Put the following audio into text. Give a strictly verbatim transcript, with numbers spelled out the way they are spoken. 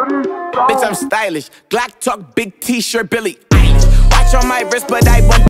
Bitch, I'm stylish. Glock talk, big t-shirt, Billy Eilish. Watch on my wrist, but I won't.